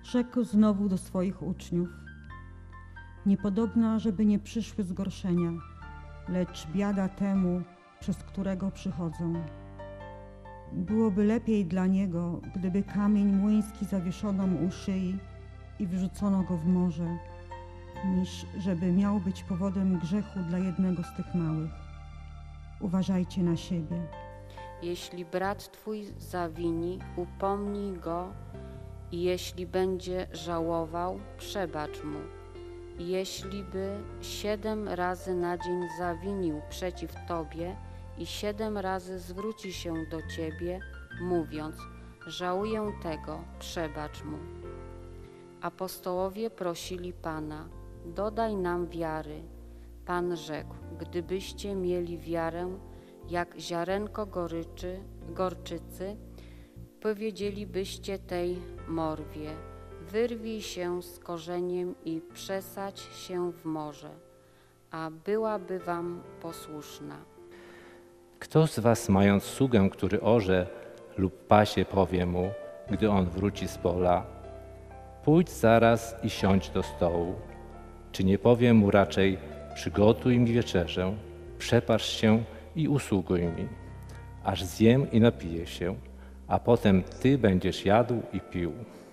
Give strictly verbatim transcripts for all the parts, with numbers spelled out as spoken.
rzekł znowu do swoich uczniów: niepodobna, żeby nie przyszły zgorszenia, lecz biada temu, przez którego przychodzą. Byłoby lepiej dla niego, gdyby kamień młyński zawieszono mu u szyi i wrzucono go w morze, niż żeby miał być powodem grzechu dla jednego z tych małych. Uważajcie na siebie. Jeśli brat twój zawini, upomnij go i jeśli będzie żałował, przebacz mu. Jeśli by siedem razy na dzień zawinił przeciw tobie i siedem razy zwróci się do ciebie, mówiąc: żałuję tego, przebacz mu. Apostołowie prosili Pana: dodaj nam wiary. Pan rzekł: gdybyście mieli wiarę jak ziarenko goryczy, gorczycy, powiedzielibyście tej morwie: wyrwij się z korzeniem i przesadź się w morze, a byłaby wam posłuszna. Kto z was, mając sługę, który orze lub pasie, powie mu, gdy on wróci z pola: pójdź zaraz i siądź do stołu? Czy nie powie mu raczej: przygotuj mi wieczerzę, przepasz się i usługuj mi, aż zjem i napiję się, a potem ty będziesz jadł i pił?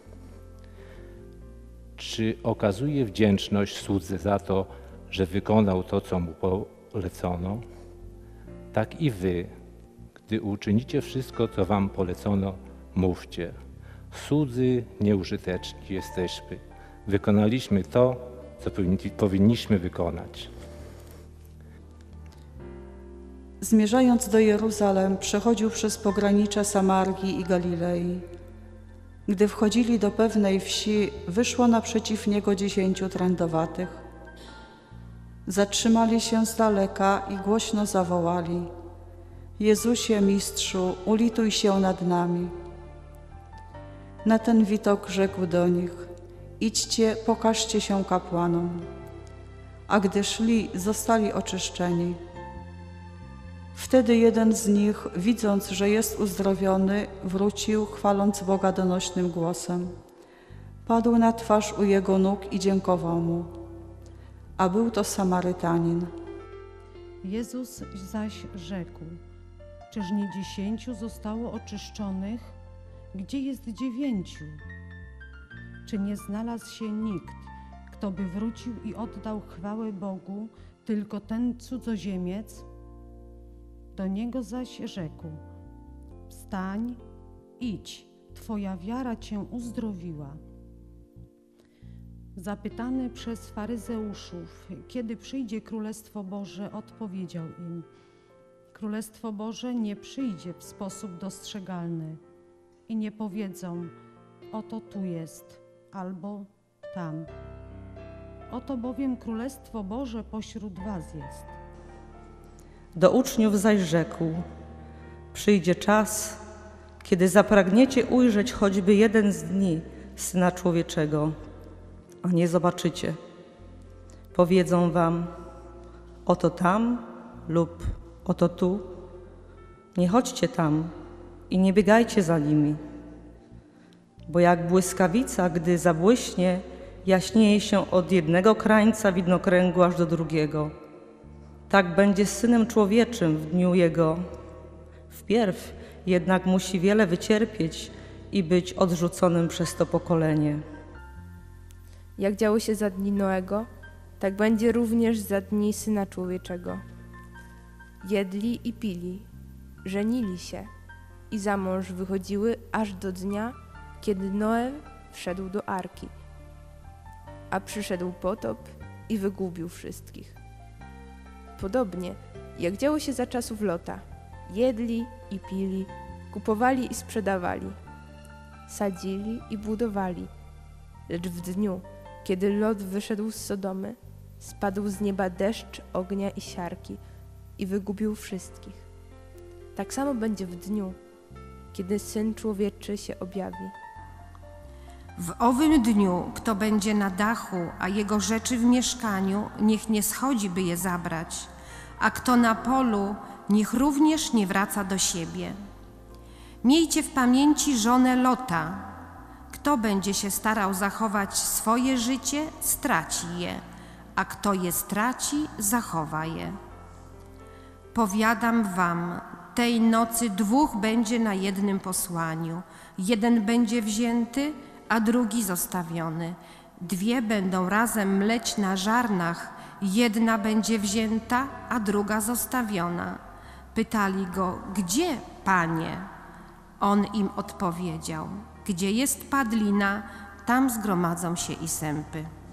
Czy okazuje wdzięczność słudze za to, że wykonał to, co mu polecono? Tak i wy, gdy uczynicie wszystko, co wam polecono, mówcie: słudzy nieużyteczni jesteśmy, wykonaliśmy to, co powinniśmy wykonać. Zmierzając do Jeruzalem, przechodził przez pogranicze Samarii i Galilei. Gdy wchodzili do pewnej wsi, wyszło naprzeciw niego dziesięciu trędowatych. Zatrzymali się z daleka i głośno zawołali: Jezusie, Mistrzu, ulituj się nad nami. Na ten widok rzekł do nich: idźcie, pokażcie się kapłanom. A gdy szli, zostali oczyszczeni. Wtedy jeden z nich, widząc, że jest uzdrowiony, wrócił, chwaląc Boga donośnym głosem. Padł na twarz u jego nóg i dziękował mu. A był to Samarytanin. Jezus zaś rzekł: czyż nie dziesięciu zostało oczyszczonych? Gdzie jest dziewięciu? Czy nie znalazł się nikt, kto by wrócił i oddał chwałę Bogu, tylko ten cudzoziemiec? Do niego zaś rzekł: wstań, idź, twoja wiara cię uzdrowiła. Zapytany przez faryzeuszów, kiedy przyjdzie Królestwo Boże, odpowiedział im: Królestwo Boże nie przyjdzie w sposób dostrzegalny i nie powiedzą: oto tu jest, albo tam. Oto bowiem Królestwo Boże pośród was jest. Do uczniów zaś rzekł: przyjdzie czas, kiedy zapragniecie ujrzeć choćby jeden z dni Syna Człowieczego, a nie zobaczycie. Powiedzą wam: oto tam lub oto tu. Nie chodźcie tam i nie biegajcie za nimi. Bo jak błyskawica, gdy zabłyśnie, jaśnieje się od jednego krańca widnokręgu aż do drugiego. Tak będzie z Synem Człowieczym w dniu Jego. Wpierw jednak musi wiele wycierpieć i być odrzuconym przez to pokolenie. Jak działo się za dni Noego, tak będzie również za dni Syna Człowieczego. Jedli i pili, żenili się i za mąż wychodziły aż do dnia, kiedy Noe wszedł do arki, a przyszedł potop i wygubił wszystkich. Podobnie, jak działo się za czasów Lota, jedli i pili, kupowali i sprzedawali, sadzili i budowali, lecz w dniu, kiedy Lot wyszedł z Sodomy, spadł z nieba deszcz ognia i siarki i wygubił wszystkich. Tak samo będzie w dniu, kiedy Syn Człowieczy się objawi. W owym dniu, kto będzie na dachu, a jego rzeczy w mieszkaniu, niech nie schodzi, by je zabrać, a kto na polu, niech również nie wraca do siebie. Miejcie w pamięci żonę Lota. kto będzie się starał zachować swoje życie, straci je, a kto je straci, zachowa je. Powiadam wam, tej nocy dwóch będzie na jednym posłaniu. Jeden będzie wzięty, a drugi zostawiony. Dwie będą razem mleć na żarnach, jedna będzie wzięta, a druga zostawiona. Pytali go, gdzie, Panie? On im odpowiedział, gdzie jest padlina, tam zgromadzą się i sępy.